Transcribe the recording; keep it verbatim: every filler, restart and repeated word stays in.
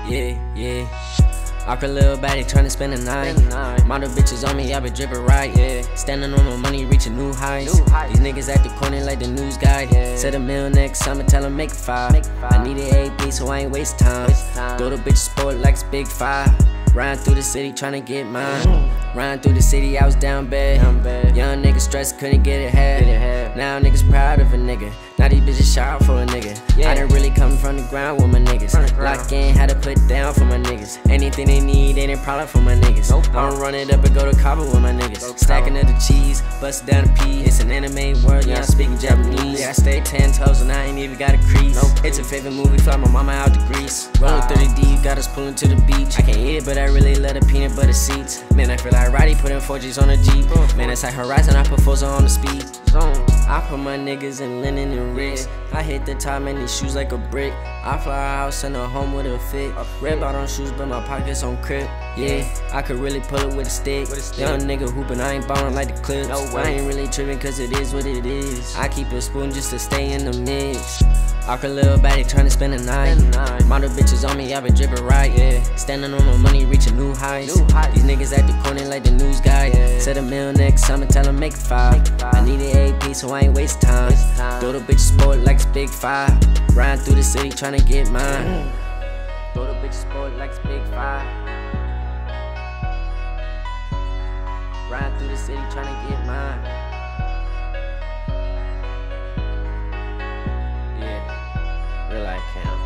Yeah, yeah. Awkward little baddie tryna spend the night. Model bitches on me, I been drippin' right. Yeah. Standing on my money, reaching new heights. New heights. These niggas at the corner like the news guy. Yeah. Set a meal next summer, tell them make it five. Make five. I need an A P, so I ain't waste time. Waste time. Throw the bitch sport like it's big five. Riding through the city tryna get mine. Mm. Riding through the city, I was down bad. down bad. Young niggas stressed, couldn't get it half. Now niggas proud of a nigga. Now these bitches shy for a nigga. Yeah. I done really come from the ground with my niggas. Lock in, had to put down for my niggas. Anything they need, ain't a problem for my niggas. Nope. I'ma run it up and go to Cabo with my niggas. Stacking up the cheese, bust down the P. It's an anime world, yeah, I'm speaking Japanese. Yeah, I stay ten toes and I ain't even got a crease. Nope. It's a favorite movie, fly my mama out to Greece. Rolling thirty D, got us pulling to the beach. I can't eat it, but I really love the peanut butter seats. Man, I feel like Roddy putting four G's on a Jeep. Man, it's like Horizon, I put fours on the speed zone. I put my niggas in linen and wrist. I hit the top, man, these shoes like a brick. I fly a house and a home with a fit. Red bottom shoes, but my pockets on crib. Yeah, I could really pull it with a stick. Young nigga hooping, I ain't ballin' like the clips. I ain't really trippin' cause it is what it is. I keep a spoon just to stay in the mix. Awkward little baddie tryna spend the night. Model bitches on me, I been drippin' right. Yeah. Standing on my money, reaching new heights. New heights. These niggas at the corner like the news guy. Yeah. Set a meal next summer, tell them make it five. Make five. I need an A P, so I ain't waste time. Waste time. Throw the bitch sport like it's big five. Riding through the city tryna get mine. Mm. Throw the bitch sport like it's big five. Riding through the city tryna get mine. Realifecam.